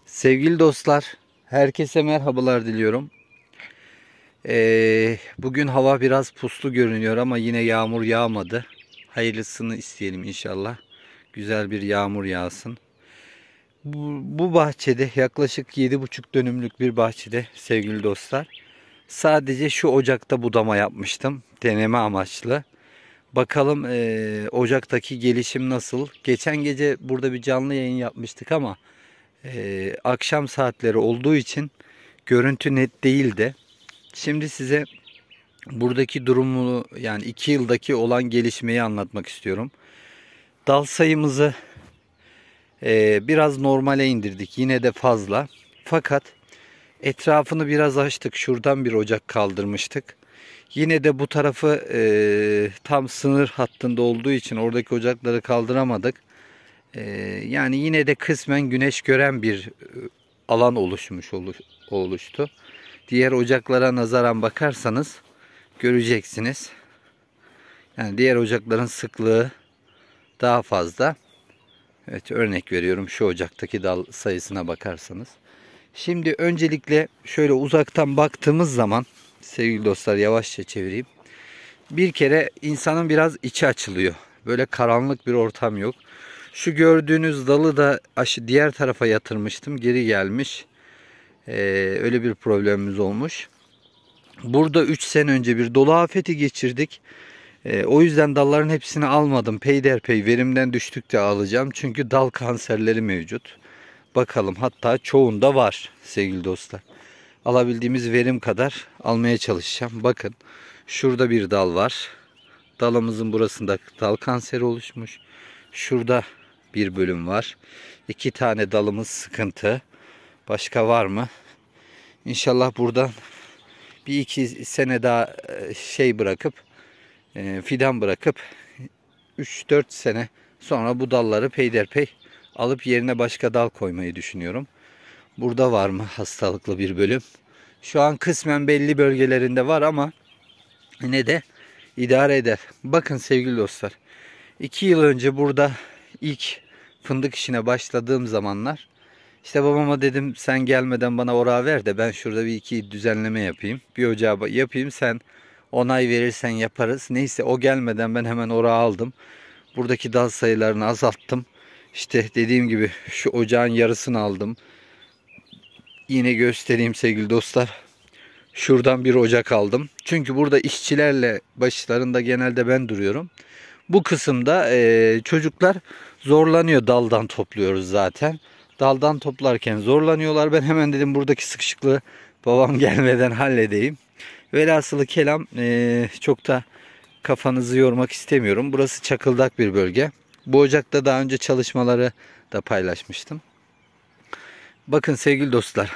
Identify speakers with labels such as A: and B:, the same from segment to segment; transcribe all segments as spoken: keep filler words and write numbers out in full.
A: Sevgili dostlar, herkese merhabalar diliyorum. Ee, bugün hava biraz puslu görünüyor ama yine yağmur yağmadı. Hayırlısını isteyelim inşallah. Güzel bir yağmur yağsın. Bu, bu bahçede yaklaşık yedi buçuk dönümlük bir bahçede sevgili dostlar. Sadece şu ocakta budama yapmıştım. Deneme amaçlı. Bakalım ee, ocaktaki gelişim nasıl? Geçen gece burada bir canlı yayın yapmıştık ama Ee, akşam saatleri olduğu için görüntü net değildi. Şimdi size buradaki durumu, yani iki yıldaki olan gelişmeyi anlatmak istiyorum. Dal sayımızı e, biraz normale indirdik. Yine de fazla. Fakat etrafını biraz açtık. Şuradan bir ocak kaldırmıştık. Yine de bu tarafı e, tam sınır hattında olduğu için oradaki ocakları kaldıramadık. E, yani yine de kısmen güneş gören bir e, alan oluşmuş oluş, oluştu. Diğer ocaklara nazaran bakarsanız göreceksiniz. Yani diğer ocakların sıklığı daha fazla. Evet, örnek veriyorum, şu ocaktaki dal sayısına bakarsanız. Şimdi öncelikle şöyle uzaktan baktığımız zaman sevgili dostlar, yavaşça çevireyim. Bir kere insanın biraz içi açılıyor. Böyle karanlık bir ortam yok. Şu gördüğünüz dalı da aşı diğer tarafa yatırmıştım. Geri gelmiş. Ee, öyle bir problemimiz olmuş. Burada üç sene önce bir dolu afeti geçirdik. Ee, o yüzden dalların hepsini almadım. Peyderpey verimden düştükçe alacağım. Çünkü dal kanserleri mevcut. Bakalım, hatta çoğunda var sevgili dostlar. Alabildiğimiz verim kadar almaya çalışacağım. Bakın, şurada bir dal var. Dalımızın burasında dal kanseri oluşmuş. Şurada bir bölüm var. İki tane dalımız sıkıntı. Başka var mı? İnşallah buradan bir iki sene daha şey bırakıp fidan bırakıp üç dört sene sonra bu dalları peyderpey alıp yerine başka dal koymayı düşünüyorum. Burada var mı hastalıklı bir bölüm? Şu an kısmen belli bölgelerinde var ama yine de idare eder. Bakın sevgili dostlar, iki yıl önce burada ilk fındık işine başladığım zamanlar işte babama dedim, sen gelmeden bana orağı ver de ben şurada bir iki düzenleme yapayım. Bir ocağı yapayım, sen onay verirsen yaparız. Neyse, o gelmeden ben hemen orağı aldım. Buradaki dal sayılarını azalttım. İşte dediğim gibi şu ocağın yarısını aldım. Yine göstereyim sevgili dostlar. Şuradan bir ocak aldım. Çünkü burada işçilerle başlarında genelde ben duruyorum. Bu kısımda e, çocuklar zorlanıyor, daldan topluyoruz zaten. Daldan toplarken zorlanıyorlar. Ben hemen dedim buradaki sıkışıklığı babam gelmeden halledeyim. Velhasılı kelam, e, çok da kafanızı yormak istemiyorum. Burası çakıldak bir bölge. Bu ocakta daha önce çalışmaları da paylaşmıştım. Bakın sevgili dostlar.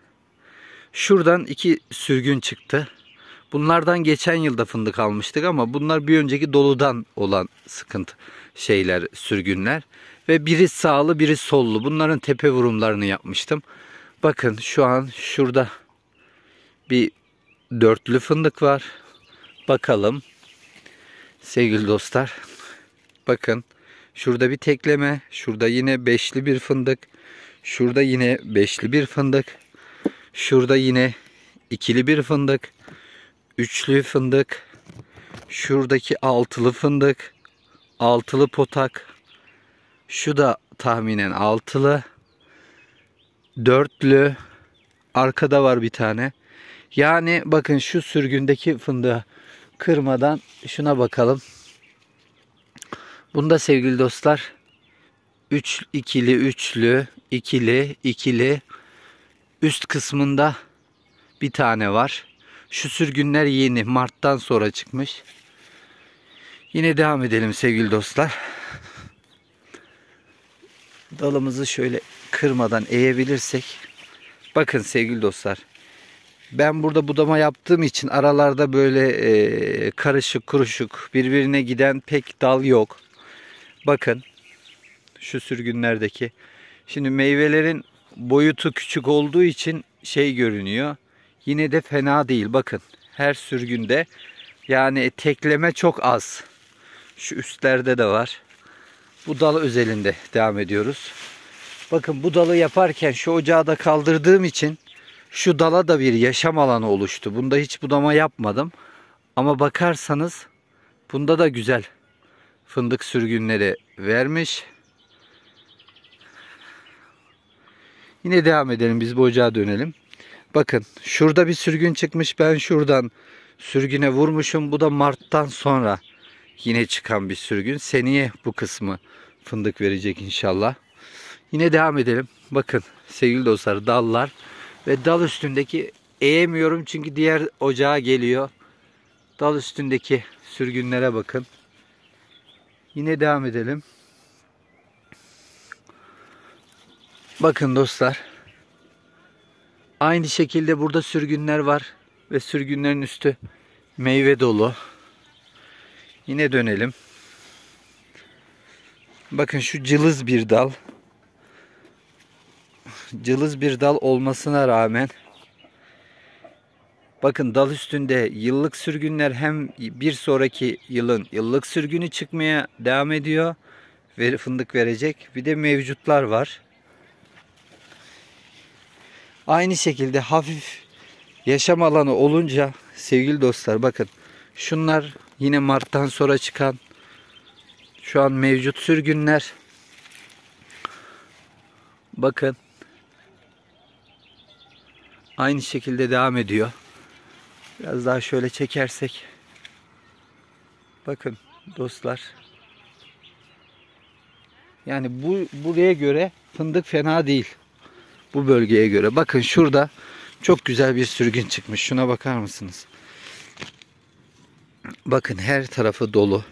A: Şuradan iki sürgün çıktı. Bunlardan geçen yılda fındık almıştık ama bunlar bir önceki doludan olan sıkıntı şeyler, sürgünler. Ve biri sağlı, biri sollu. Bunların tepe vurumlarını yapmıştım. Bakın şu an şurada bir dörtlü fındık var. Bakalım sevgili dostlar. Bakın şurada bir tekleme. Şurada yine beşli bir fındık. Şurada yine beşli bir fındık. Şurada yine ikili bir fındık. Üçlü fındık. Şuradaki altılı fındık. Altılı potak. Şu da tahminen altılı. Dörtlü. Arkada var bir tane. Yani bakın şu sürgündeki fındığı kırmadan şuna bakalım. Bunda sevgili dostlar üç, ikili, üçlü, ikili, ikili. Üst kısmında bir tane var. Şu sürgünler yeni, Mart'tan sonra çıkmış. Yine devam edelim sevgili dostlar. Dalımızı şöyle kırmadan eğebilirsek. Bakın sevgili dostlar. Ben burada budama yaptığım için aralarda böyle e, karışık kuruşuk birbirine giden pek dal yok. Bakın şu sürgünlerdeki. Şimdi meyvelerin boyutu küçük olduğu için şey görünüyor. Yine de fena değil. Bakın her sürgünde yani tekleme çok az. Şu üstlerde de var. Bu dal özelinde devam ediyoruz. Bakın bu dalı yaparken şu ocağı da kaldırdığım için şu dala da bir yaşam alanı oluştu. Bunda hiç budama yapmadım. Ama bakarsanız bunda da güzel fındık sürgünleri vermiş. Yine devam edelim, biz bu ocağa dönelim. Bakın şurada bir sürgün çıkmış, ben şuradan sürgüne vurmuşum. Bu da Mart'tan sonra yine çıkan bir sürgün. Seneye bu kısmı fındık verecek inşallah. Yine devam edelim. Bakın sevgili dostlar, dallar ve dal üstündeki eğemiyorum çünkü diğer ocağa geliyor. Dal üstündeki sürgünlere bakın. Yine devam edelim. Bakın dostlar. Aynı şekilde burada sürgünler var ve sürgünlerin üstü meyve dolu. Yine dönelim. Bakın şu cılız bir dal. Cılız bir dal olmasına rağmen bakın dal üstünde yıllık sürgünler, hem bir sonraki yılın yıllık sürgünü çıkmaya devam ediyor ve fındık verecek. Bir de mevcutlar var. Aynı şekilde hafif yaşam alanı olunca sevgili dostlar, bakın şunlar yine Mart'tan sonra çıkan şu an mevcut sürgünler. Bakın aynı şekilde devam ediyor. Biraz daha şöyle çekersek. Bakın dostlar. Yani bu buraya göre fındık fena değil. Bu bölgeye göre. Bakın şurada çok güzel bir sürgün çıkmış. Şuna bakar mısınız? Bakın her tarafı dolu.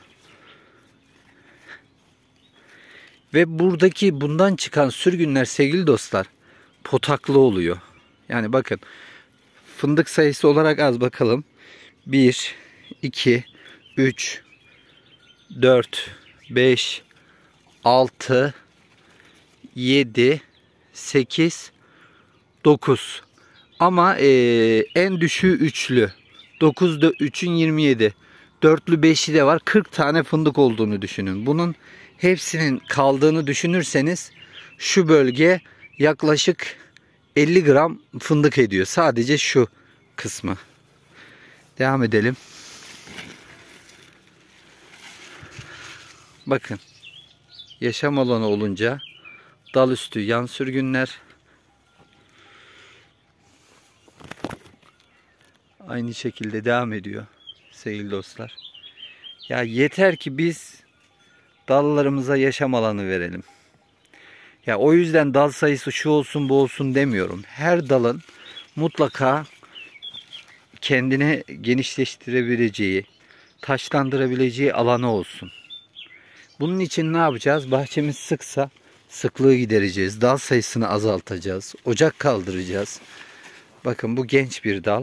A: Ve buradaki bundan çıkan sürgünler sevgili dostlar potaklı oluyor. Yani bakın fındık sayısı olarak az bakalım. bir, iki, üç, dört, beş, altı, yedi, sekiz, dokuz. Ama e, en düşüğü üçlü. dokuzda üçün yirmi yedi. Dörtlü beşi de var. kırk tane fındık olduğunu düşünün. Bunun hepsinin kaldığını düşünürseniz şu bölge yaklaşık elli gram fındık ediyor. Sadece şu kısmı. Devam edelim. Bakın. Yaşam alanı olunca dal üstü yan sürgünler. Aynı şekilde devam ediyor sevgili dostlar. Ya yeter ki biz dallarımıza yaşam alanı verelim. Ya o yüzden dal sayısı şu olsun bu olsun demiyorum. Her dalın mutlaka kendine genişleştirebileceği, taşlandırabileceği alanı olsun. Bunun için ne yapacağız? Bahçemiz sıksa sıklığı gidereceğiz. Dal sayısını azaltacağız. Ocak kaldıracağız. Bakın bu genç bir dal.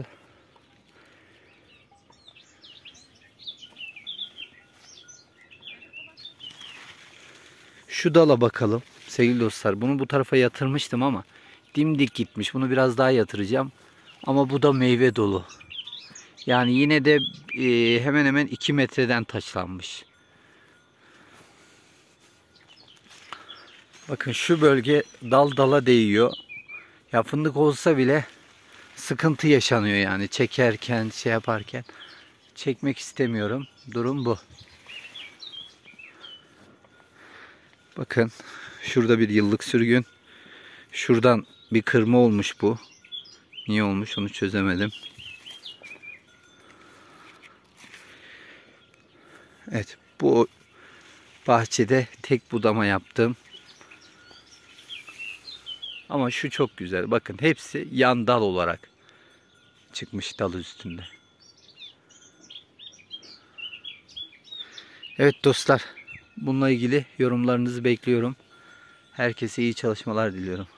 A: Şu dala bakalım sevgili dostlar. Bunu bu tarafa yatırmıştım ama dimdik gitmiş. Bunu biraz daha yatıracağım. Ama bu da meyve dolu. Yani yine de e, hemen hemen iki metreden taçlanmış. Bakın şu bölge dal dala değiyor. Ya fındık olsa bile sıkıntı yaşanıyor yani. Çekerken, şey yaparken. Çekmek istemiyorum. Durum bu. Bakın şurada bir yıllık sürgün. Şuradan bir kırma olmuş bu. Niye olmuş onu çözemedim. Evet, bu bahçede tek budama yaptım. Ama şu çok güzel. Bakın hepsi yan dal olarak çıkmış dal üstünde. Evet dostlar, bununla ilgili yorumlarınızı bekliyorum. Herkese iyi çalışmalar diliyorum.